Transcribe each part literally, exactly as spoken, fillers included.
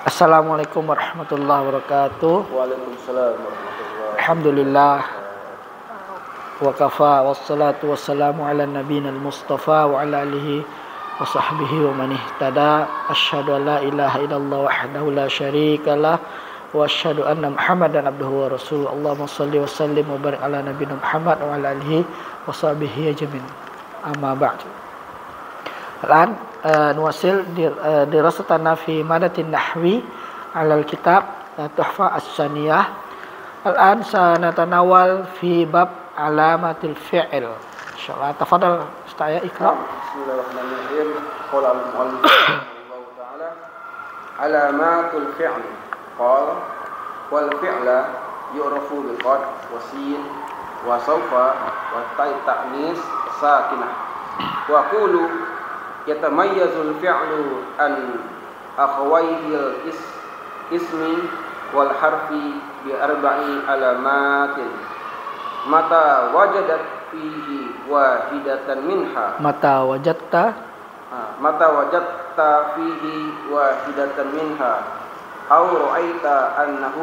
Assalamualaikum warahmatullahi wabarakatuh. Waalaikumsalam warahmatullahi Alhamdulillah wa kafa wassalatu wassalamu ala nabiyina al-mustafa wa ala alihi wa sahbihi wa man ihtada. Asyhadu an la ilaha illallah wahdahu la syarika lah wa asyhadu anna Muhammadan abduhu wa rasuluh. Allahumma shalli wa sallim wa barik ala nabiyina Muhammad wa ala alihi wa sahbihi ajmain. Amma ba'd. Al-an نواصل دراستنا في مادة النحو على الكتاب تحفة الثانية. الآن سنتناول في باب علامة الفعل إن شاء الله. تفضل أستاذ اقرأ. بسم الله الرحمن الرحيم. قال المؤلف رحمه الله تعالى علامات الفعل. قال والفعل يعرف بقد وسين وسوف وتاء التأنيث ساكنة. وأقول يتميز الفعل عن أخويه الاسم والحرف بأربع علامات متى وجدت فيه واحدة منها متى وجدت متى وجدت فيه واحدة منها أو رأيت أنه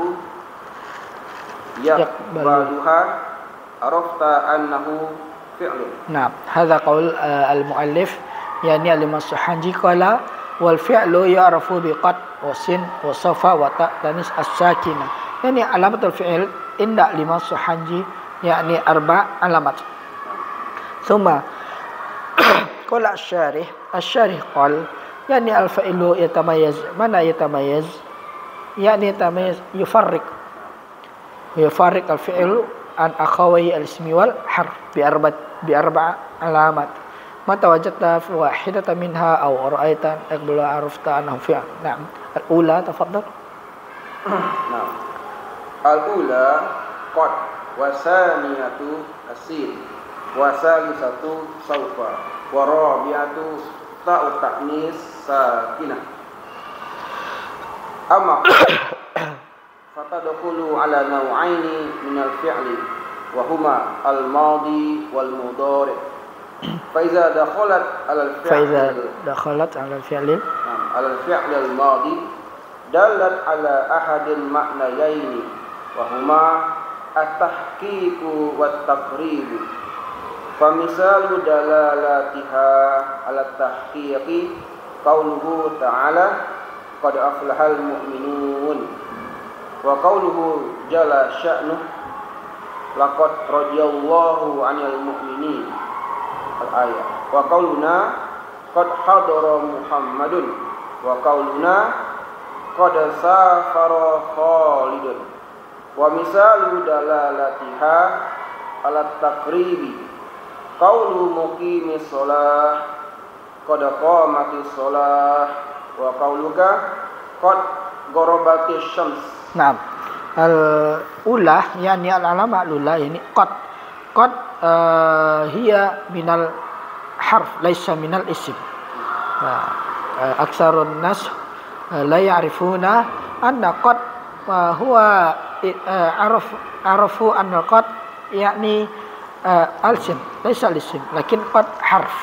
يقبلها عرفت أنه فعل. نعم هذا قول المؤلف يعني الإمام السحنجي قال والفعل يعرف بقد وسين وسوف وتاء التأنيث الساكنة. يعني علامة الفعل عند الإمام السحنجي يعني أربع علامات. ثم قال الشارح الشارح قال يعني الفعل يتميز. ماذا يتميز؟ يعني يتميز يفرق يفرق الفعل عن أخوي الاسم والحرف بأربع بأربع علامات. متى وجدت واحدة منها أو رأيت أقبل عرفت أنه فعل. نعم الأولى تفضل. نعم الأولى قد والثانية السين والثالثة سوف والرابعة تاء التأنيث ساكنة. أما فتدخل على نوعين من الفعل وهما الماضي والمضارع. فإذا دخلت على الفعل فإذا دخلت على الفعل على الفعل الماضي دلت على أحد المعنيين وهما التحقيق والتقريب. فمثال دلالتها على التحقيق قوله تعالى قد أفلح المؤمنون وقوله جل شأنه لقد رضي الله عن المؤمنين الآية. وقولنا قد حضر محمد وقولنا قد سافر خالد. ومثال دلالتها على التقريب قول مقيم الصلاة قد قامت الصلاة وقولك قد غربت الشمس. نعم الأولى يعني العلامة الأولى يعني قد قد آه هي من الحرف ليس من الاسم. آه أكثر الناس آه لا يعرفون أن قد آه هو آه عرف عرفوا أن قد يعني آه الاسم ليس الاسم لكن قد حرف.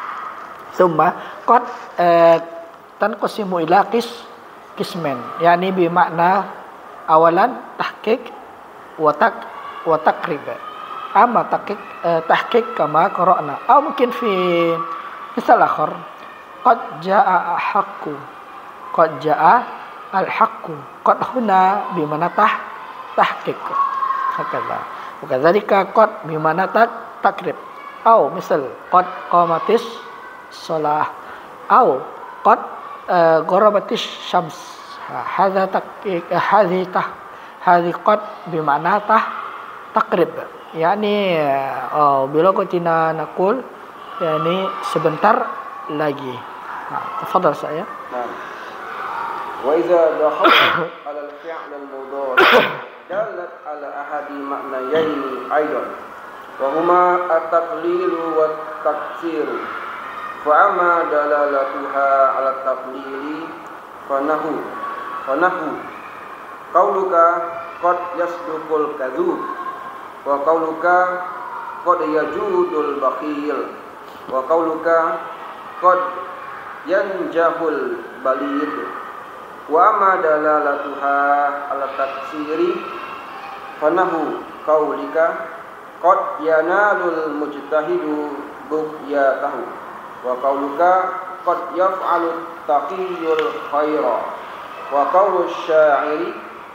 ثم قد آه تنقسم إلى قس قسمين يعني بمعنى أولا تحقيق وتك وتقريب. أما تحقيق تحقيق كما قرأنا أو ممكن في مثال آخر قد جاء الحق قد جاء الحق قد هنا بمعنى تح تحقيق هكذا. وكذلك قد بمعنى تقريب أو مثل قد قامت الصلاة أو قد غربت الشمس. هذا تحقيق هذه تح هذه قد بمعنى تح تقريب. Yani oh, bilogotina nakul yani sebentar lagi. Nah, tafadhal saya. Nah. Wa idza dakhala ala al-fi'l al-mudhari dalat ala ahadi ma'nayaini aidan wa huma at-taqlil wa at-taksir. Fa amma dalalatuha ala at-taqlil fa nahu fa nahu qauluka qad yasduqul kadzub wa qauluka qad yajudul bakhil wa qauluka qad yanjahul balid Wa ma dalalatuha ala taksiri fanahu qaulika qad yanalul mujtahidu bughiyatahu wa qauluka qad yaf'alu taqiyul khaira wa qaulu syairi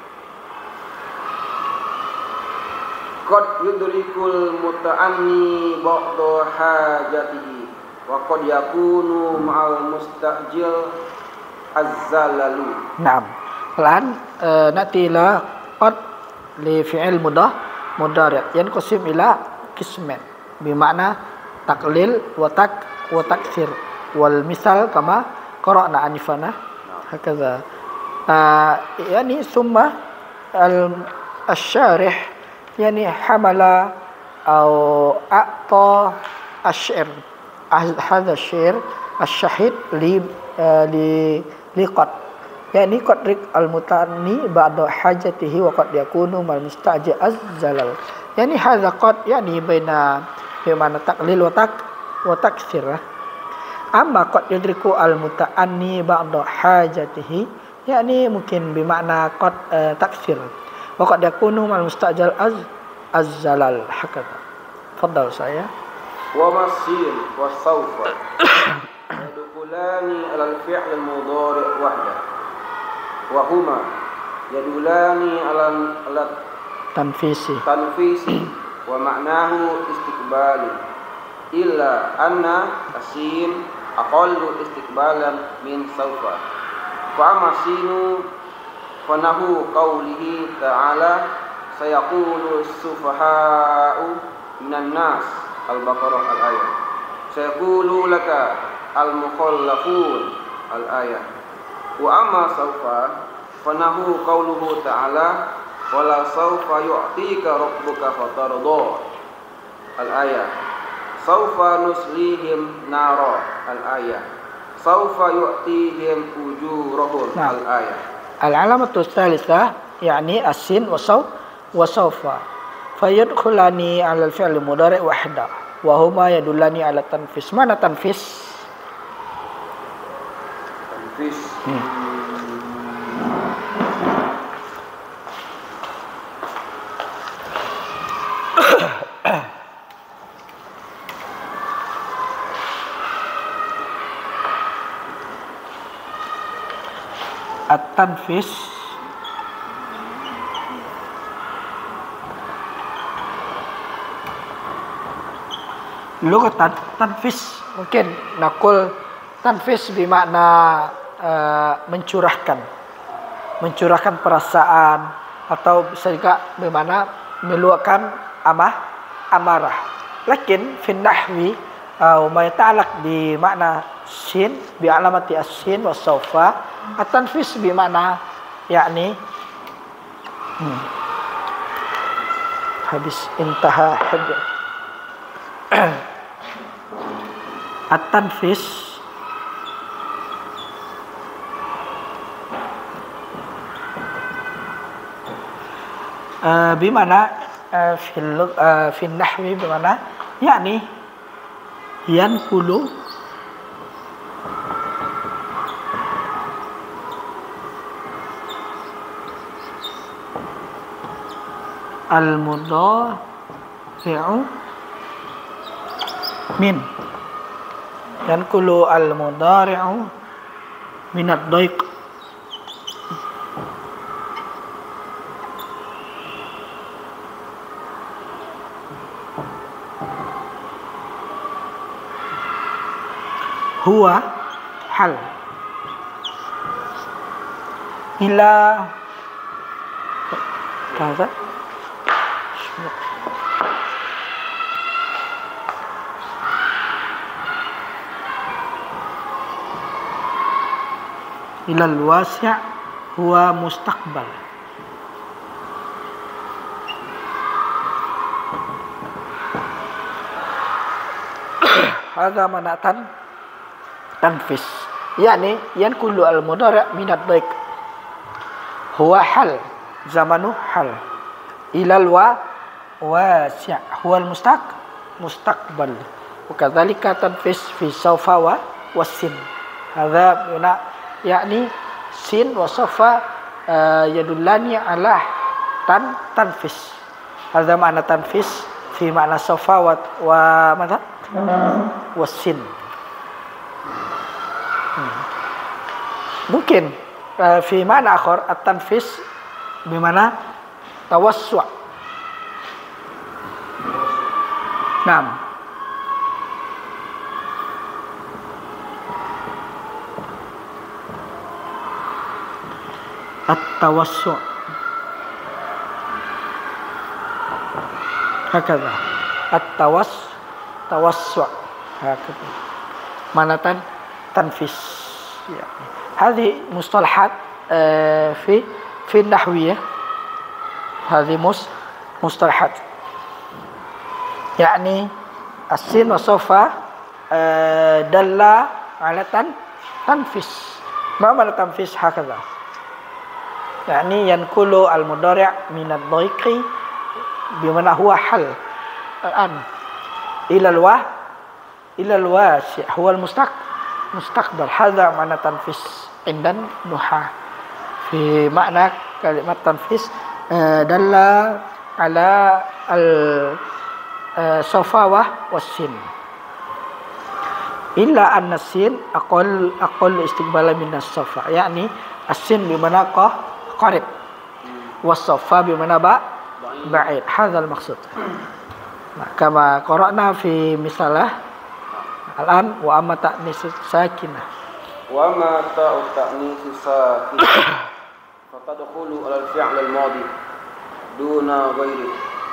qad yudrikul muta'anni ba'da hajatihi wa qad yakunu ma'al mustajil azzalalu. Naam. Lan natilah qad li fi'il mudah mudhari' yanqasim ila qismain bermakna taqlil wa tak wa taksir wal misal kama qara'na anifana hakaza. Yani summa al asy-syarih yani hamala atau a'ta asy-syair hadha asy-syair asy-syahid li li liqat yani qadrik al-mutanni ba'da hajatihi wa qad yakunu mal mustajil az-zalal. Yani hadza qad yani baina bimana taqlil wa tak wa taksir. Amma qad yudriku al-muta'anni ba'da hajatihi yani mungkin bermakna qad uh, taksir. Wa qad yakunu mal mustajil az az-zalal hakadha. Fadhal saya. Wa masin wa sawfa yadkhulani ala al-fi'l al-mudhari' wahda wa huma yadulani ala ala tanfisi tanfisi wa ma'nahu istiqbali illa anna asin aqallu istiqbalan min sawfa fa amasinu fanahu qawlihi ta'ala sayaqulu as-sufaha'u minan nas al-baqarah al-ayah sayaqulu laka al-mukhallafun al-ayah wa amma sawfa fanahu qawluhu ta'ala wala sawfa yu'tika rabbuka fatarda al-ayah sawfa nuslihim nara al-ayah sawfa yu'tihim ujurahum al-ayah. Al-alamatu tsalitsah yani as-sin wa saw wa sawfa fayadkhulani 'ala al-fi'l mudhari' wahda wa huma yadullani 'ala tanfis. Mana tanfis? Tanfis hmm. At-tanfis lugat tanfis mungkin nakul tanfis bermakna uh, mencurahkan mencurahkan perasaan atau bisa juga bermakna meluapkan amah amarah. Lakin fi nahwi uh, ma yata'allaq bi makna sin bi alamati as-sin wa sawfa at-tanfis bi makna yakni hmm. habis intaha hadd at-tanfis uh, bi makna uh, fil uh, fi nahwi bi makna yakni yanqulu al-mudhari'u min yanqulu al-mudhari'u min ad-dayq huwa hal ila kaza ila al-wasi' huwa mustaqbal. Hadza manatan tanfis yakni yanqulu al-mudhari' min ad-dayq huwa hal zamanu hal ila al-wasi' huwa al-mustaq mustaqbal wa kadzalika tanfis fi sawfa wa wasin. Hadza bina yakni sin wa safa uh, yadullani ala tan tanfis. Hadza makna tanfis fi makna safa wa wa madha wasin. Hmm. Mungkin uh, fi makna akhar at-tanfis bimana tawassu'. Naam. At-tawassu' hakadha. At-tawas tawassu' hakadha. Manatan tanfis. Ya. Hadhi mustalahat uh, fi fi nahwiyah. Hadhi mus mustalahat. Yani as-sin wa safa uh, dalla ala tan tanfis. Ma mana tanfis hakadha. Yani yankulu al-mudari' min ad-dhaiqi bimana huwa hal al-an ila al-wa ila al-wasi' huwa al-mustaq mustaqbal. Hadha makna tanfis indan nuha. Fi makna kalimat tanfis uh, dalla ala al uh, safa wa was-sin. Illa anna sin aqall aqall istiqbala min as-safa. Yani as-sin bimana qah qarib was-safa bimana ba ba'id. Hadha al-maqsud. Nah, kama qara'na fi misalah al-an wa amma ta'nis sakinah wa ma ta'u ta'nis sakinah fatadkhulu ala al-fi'l al-madi duna ghairi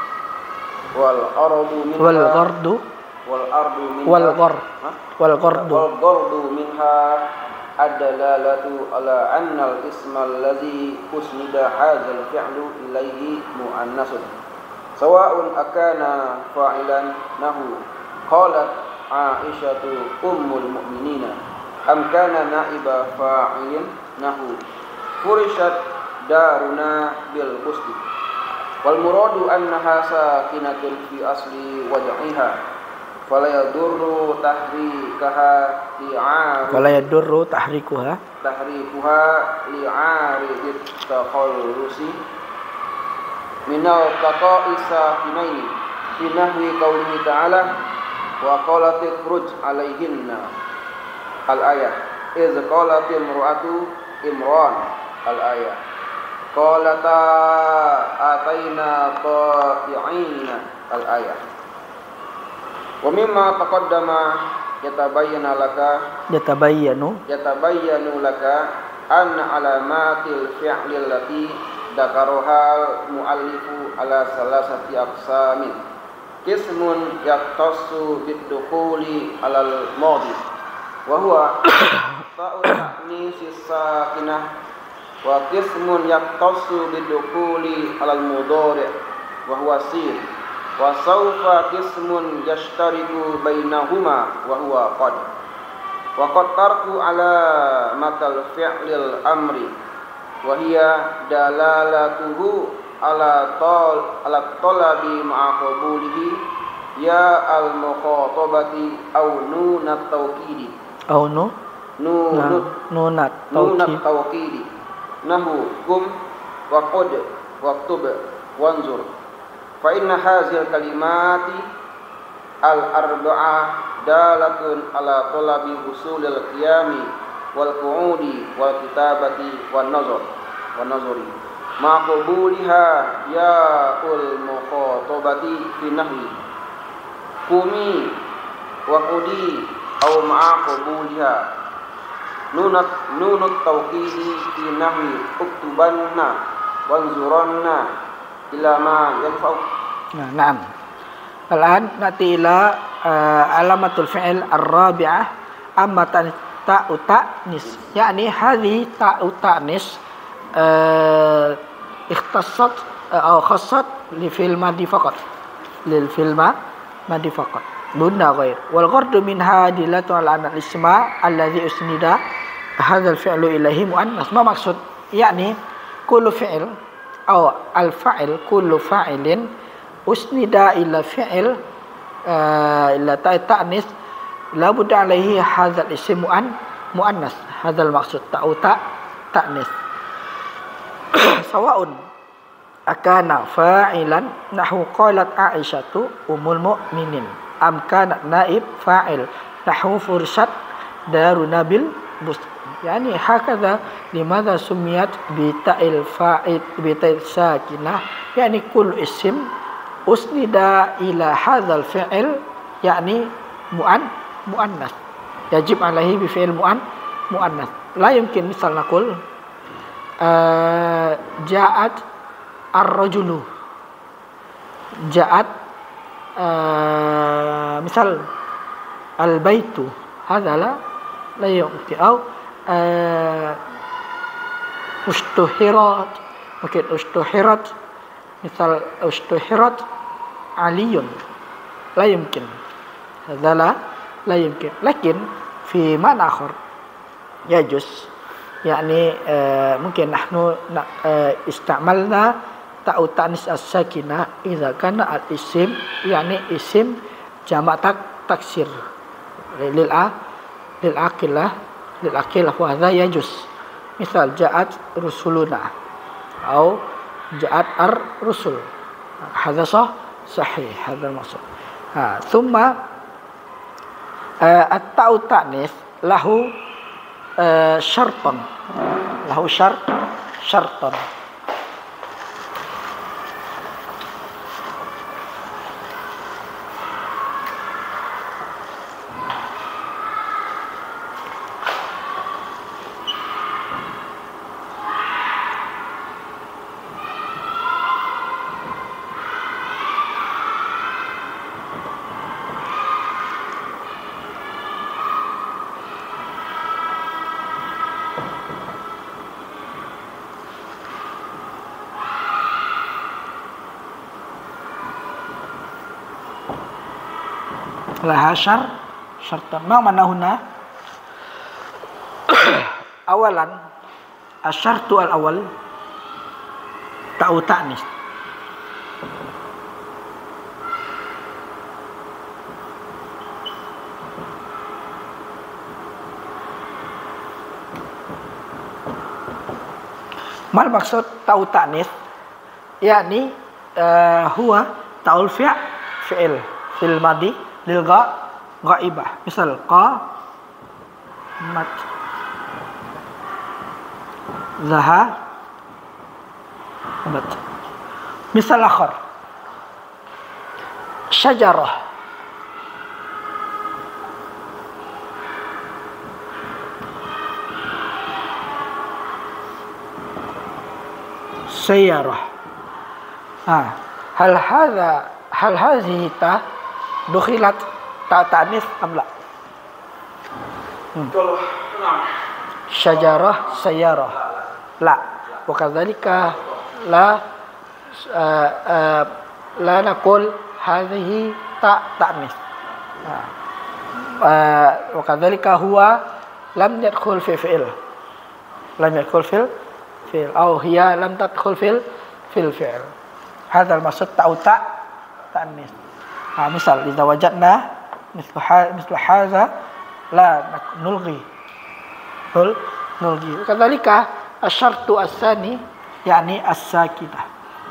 wal ardu minha wal ghardu wal ardu minha wal ghar wal ghardu wal ghardu minha ad-dalalatu ala anna al-isma alladhi usnida hadha al-fi'lu ilayhi mu'annasun sawa'un akana fa'ilan nahu qalat Aisyatu ummul mu'minina am kana na'iba fa'ilin nahu furishat daruna bil qusdi wal muradu annaha sakinatun fi asli waj'iha fala yadurru tahrikaha li'arid fala yadurru tahrikuha tahrikuha li'arid takhallusi minal taqa'isa kinaini fi nahwi qawlihi ta'ala wa qalat ikhruj alaihinna al-ayah iz qalat imra'atu imran al-ayah qalata ataina ta'i'ina al-ayah. Wa mimma taqaddama yatabayyana laka yatabayyanu yatabayyanu laka anna alamatil fi'li allati dzakaraha muallifu ala salasati aqsamin qismun yaqtassu bid-dukhuli alal madi wa huwa ta'u ta'nis sakinah wa qismun yaqtassu bid-dukhuli alal mudhari' wa huwa sin wa sawfa qismun yashtariku bainahuma wa huwa qad wa qad tarku ala matal fi'lil amri wa hiya dalalatuhu ala tol ala talabi ma'a qabulihi ya al mukhatabati aw nunat tawkidi aw nu nunut nunat nunat tawkidi nahu kum wa qad waktub wanzur fa inna hazil kalimati al arba'ah dalatun ala talabi husulil qiyami wal qu'udi wal kitabati wan nazar wan nazari ma qabuliha ya ul mukhatabati fi nahwi kumi wa qudi aw ma qabuliha nunat nunut tawkidi fi nahwi uktubanna wanzuranna ila ma yanfa'u. Nah, na'am. Al-an nati ila uh, alamatul fi'il ar-rabi'ah amma ta'u ta'nis. Yani hadhi ta'u ta'nis uh, ikhtassat uh, atau khassat li fi'il madi faqat. Lil fi'il madi faqat. Duna ghair. Wal ghardu minha dilatu ala anna al-isma alladhi usnida hadha al-fi'lu ilahi muannas. Ma maksud? Yani kullu fi'il أو الفاعل كل فاعل أسند إلى فعل إلى تأنيث لا بد عليه هذا الاسم مؤنث هذا المقصود تاء تاء ta'nis. Sawaun akana fa'ilan nahwu qalat Aisyatu ummul mu'minin am kana naib fa'il nahwu fursat daru nabil bus. Yani hakadha limadha sumiyat bi ta'il fa'il bi ta'il sakinah, yani kull isim usnida ila hadzal fi'il yani mu'an muannas yajib alaihi bi fi'il mu'an muannas. La yumkin misal naqul uh, ja'at ar-rajulu, ja'at uh, misal al-baitu, hadza la la yumkin. Atau uh, ustuhirat, mungkin ustuhirat, misal ustuhirat aliyun, la yumkin, hadza la la yumkin. Lakin fi ma'na akhar yajuz, yani uh, mungkin nahnu uh, istamalna ta'u ta'nis as-sakinah idza kana al-isim, yani isim jamak tak taksir lil a lil aqilah lil aqilah wa hadza yajuz. Misal ja'at rusuluna atau ja'at ar-rusul, hadza sah sahih, hadza maksud. Ha, thumma uh, at-ta'u ta'nis lahu uh, syartan, lahu syart syartan. Laha syar syartan. Ma mana huna? Awalan asyartu al-awal ta'u ta'nis. Mal maksud ta'u ta'nis, yakni uh, huwa ta'ul fi' fi'il fil madi lil gha ghaibah. Misal qa mat zaha mat. Misal akhar syajarah sayyarah. Ah, hal hadha hal hadhihi ta dukhilat ta ta'nis am la? Hmm. Syajarah sayyarah la, wa kadzalika la uh, uh, la naqul hadhihi ta ta'nis. Ah. Uh, wa kadzalika huwa lam yadkhul fi fi'il, lam yadkhul fil fi'il, au hiya lam tadkhul fil fil fi'il. Hadha al-maksud ta'u ta ta'nis. Ha, misal idza wajadna mislu mislu hadza la nulghi nul nulghi. Kadzalika asyartu as-sani yakni as-sakinah,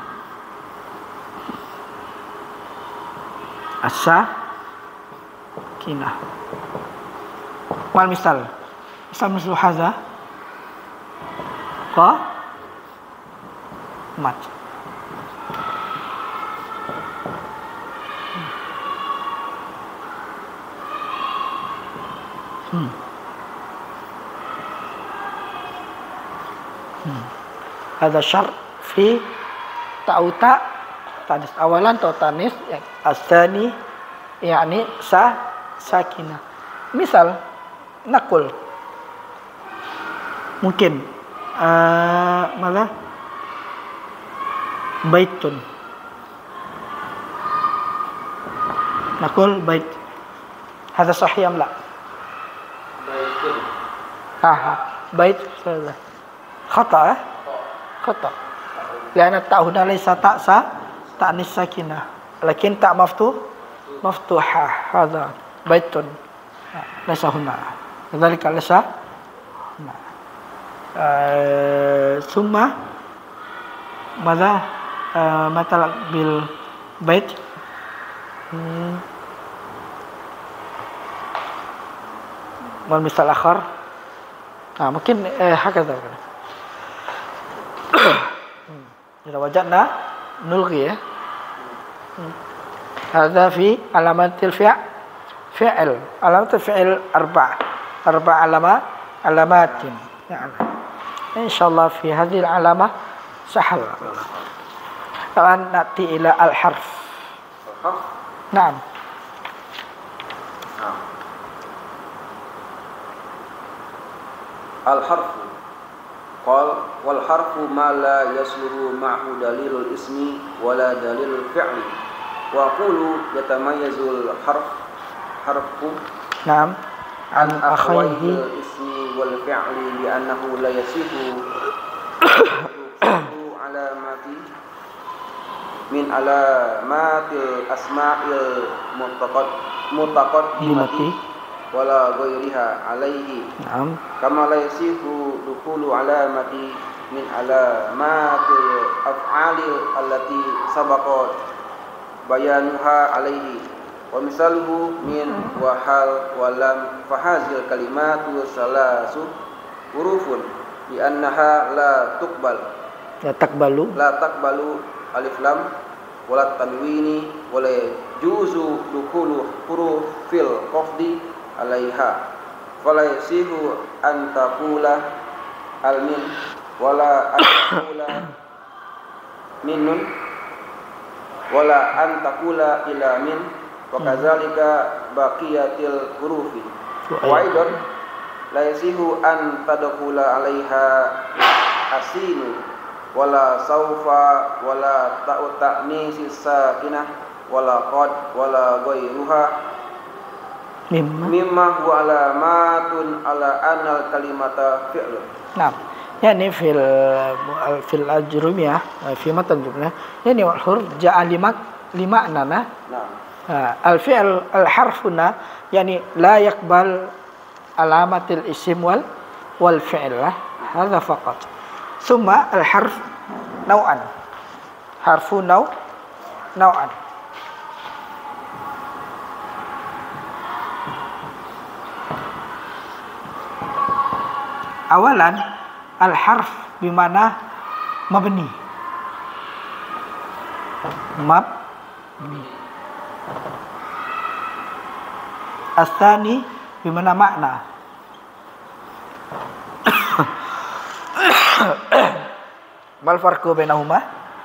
as-sakinah. Wal misal misal mislu hadza qa mat. Hmm. Hmm. Ada syar fi ta'uta tanis awalan atau tanis yang asani yakni sa sakinah. Misal nakul mungkin uh, mana baitun, nakul bait, hadza sahih am la? Ha ha, bait khata eh? Khata. Lianna ta huna laysa ta sa ta'nis sakinah, lakin ta maftuh maftuhah. Hadza baitun laysa huna. Kadzalika laysa huna. uh, summa mada uh, matalak bil bait hmm. wal misal akhar ah mungkin eh, hakadha إذا وجدنا نلغي هذا في علامات الفعل فعل علامات الفعل أربع أربع علامات علامات يعني إن شاء الله في هذه العلامة سهل. الآن نأتي إلى الحرف. نعم. الحرف قال والحرف ما لا يصلح معه دليل الاسم ولا دليل الفعل وأقول يتميز الحرف حرف نعم عن أخويه الاسم والفعل لأنه لا يصح علامات من علامات الأسماء المتقدمة ولا غيرها عليه نعم كما لا يصح دخول علامة من علامات الأفعال التي سبق بيانها عليه ومثاله من وحال ولم فهذه الكلمات ثلاث حروف لأنها لا تقبل لا تقبل لا تقبل ألف لام ولا التنوين ولا يجوز دخول حروف في الخفض عليها فلا يصح أن تقول المن ولا أن تقول من ولا أن تقول إلى من وكذلك بقية الحروف وأيضا لا يصح أن تدخل عليها السين ولا سوف ولا تاء التأنيث الساكنة ولا قد ولا غيرها مما هو علامات على أن الكلمة فعل. نعم يعني في في الأجرمية في متن الجملة يعني الحروف جاء لما لمعنى نعم الفعل الحرف هنا يعني لا يقبل علامة الاسم وال والفعل هذا فقط. ثم الحرف نوعان حرف نوع نوعان أولا الحرف بمعنى مبني مبني الثاني بمعنى معنى ما الفرق بينهما؟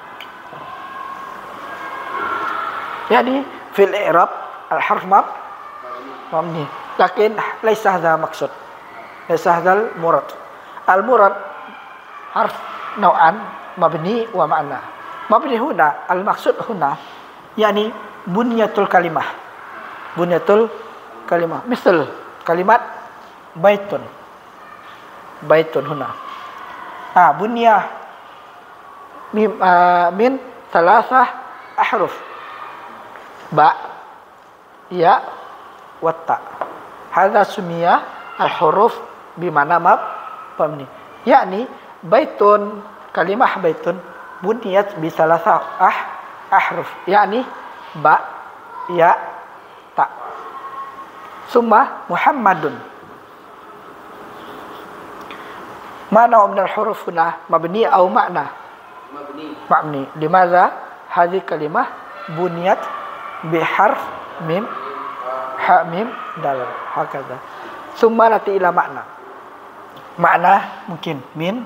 يعني في الإعراب الحرف مب مبني لكن ليس هذا مقصود ليس هذا المراد. المراد حرف نوعان مبني ومعنى. مبني هنا المقصود هنا يعني bunyatul kalimah bunyatul kalimah misal kalimat baitun baitun huna ah bunyah min uh, min salasah ahruf ba ya wa ta hadza sumiya al huruf bimana mab mabni yakni baitun kalimah baitun bunyat bi salasah ah ahruf yakni ba ya ta summa muhammadun mana min al huruf huna mabni atau makna مبني مبني لماذا هذه كلمة بنيت بحرف ميم حاء ميم دال هكذا ثم نأتي إلى معنى معنى ممكن من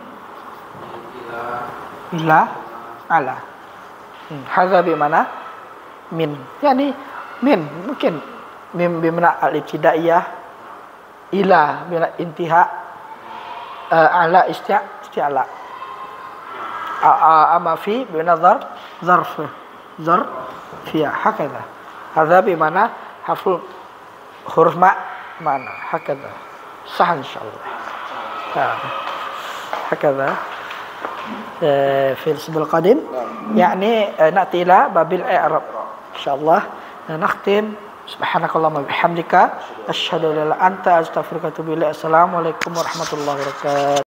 إلى على هذا بمعنى من يعني من ممكن من بمعنى الابتدائية إلى بمعنى انتهاء على استعلاء أما في بنظر ظرف ظرف فيها هكذا هذا بمعنى حرف حروف ما معنى هكذا صح إن شاء الله هكذا في الأسبوع القادم يعني نأتي إلى باب الإعراب إن شاء الله نختم سبحانك اللهم وبحمدك أشهد أن لا إله إلا أنت أستغفرك وأتوب إليك السلام عليكم ورحمة الله وبركاته.